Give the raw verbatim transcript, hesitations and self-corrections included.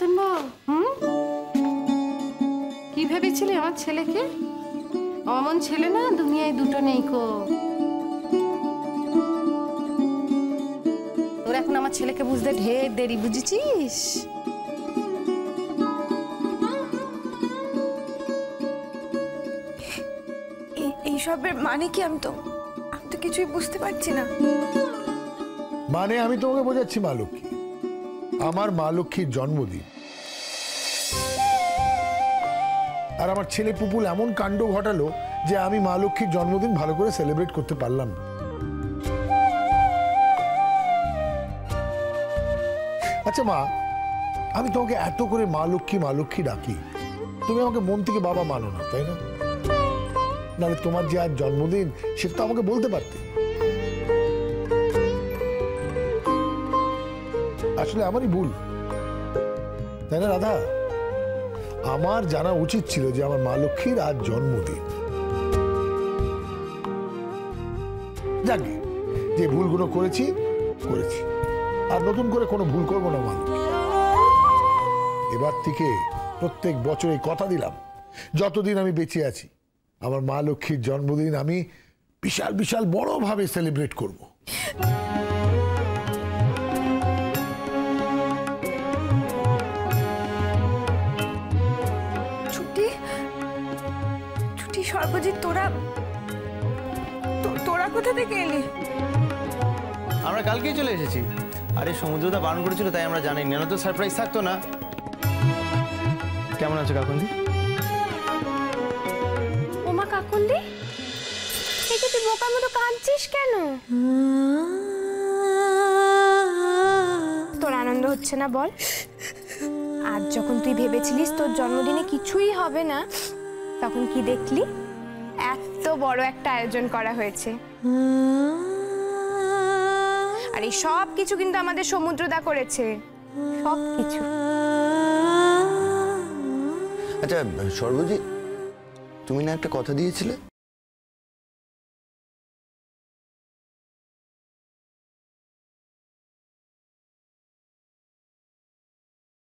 রতন হুম কি ভেবেছিলি আমার ছেলেকে? অমন ছেলে না দুনিয়ায় দুটো নেই কো। তোর এখন আমার ছেলেকে বুঝতে ঢের দেরি, বুঝেছিস? এইসবের মানে কি? আমি তো আমি তো কিছুই বুঝতে পারছি না। মানে আমি তোমাকে বোঝাচ্ছি, মা লক্ষ্মী, আমার মা লক্ষ্মীর জন্মদিন, আর আমার ছেলে পুপুল এমন কাণ্ড ঘটালো যে আমি মা লক্ষ্মীর জন্মদিন ভালো করে সেলিব্রেট করতে পারলাম না। আচ্ছা মা, আমি তোমাকে এত করে মা লক্ষ্মী মা লক্ষ্মী ডাকি, তুমি আমাকে মন থেকে বাবা মানো না, তাই না? নাহলে তোমার যে আজ জন্মদিন সেটা তো আমাকে বলতে পারতে। আসলে আমারই ভুল, তাই না রাধা? আমার জানা উচিত ছিল যে আমার মা লক্ষ্মীর আজ জন্মদিন। যাকে যে ভুলগুলো করেছি করেছি, আর নতুন করে কোনো ভুল করবো না মা। এবার থেকে প্রত্যেক বছর এই কথা দিলাম, যতদিন আমি বেঁচে আছি আমার মা লক্ষ্মীর জন্মদিন আমি বিশাল বিশাল বড় ভাবে সেলিব্রেট করব। ছুটি ছুটি সর্বজিৎ, তোরা তোরা কোথা থেকে এলি? আমরা কালকেই চলে এসেছি। আরে সমুদ্রদা বারণ করেছিল তাই আমরা জানি না, তো সারপ্রাইজ থাকতো না। কেমন আছো কাকুন্দি? ওমা কাকুন্দি, এই যে তুই বোকার মতো কাঁদছিস কেন? তোর আনন্দ হচ্ছে না বল? আজ যখন তুই ভেবেছিলিস তোর জন্মদিনে কিছুই হবে না, তখন কি দেখলি? এত বড় একটা আয়োজন করা হয়েছে। আর এই সব কিছু কিন্তু আমাদের সমুদ্রদা করেছে, সব কিছু। আচ্ছা সর্বজিৎ, তুমি না একটা কথা দিয়েছিলে?